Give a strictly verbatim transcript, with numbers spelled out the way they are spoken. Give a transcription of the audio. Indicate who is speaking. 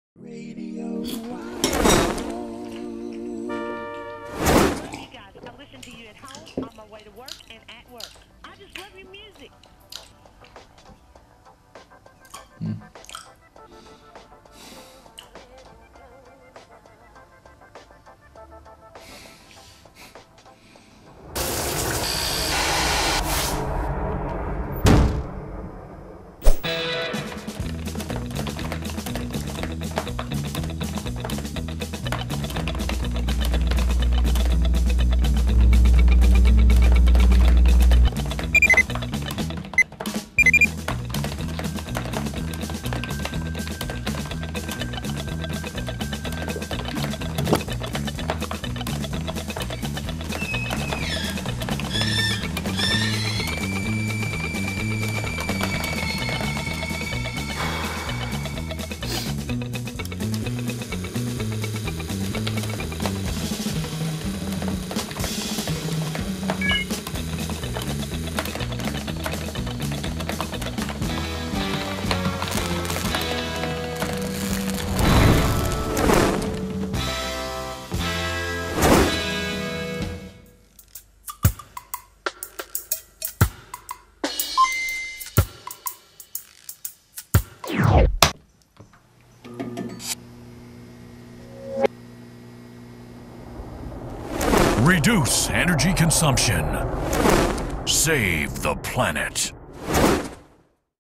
Speaker 1: Radio.
Speaker 2: You guys, I listen to you at home, on my way to work, and at work. I just love your music.
Speaker 3: Hmm.
Speaker 4: Reduce energy consumption. Save the planet.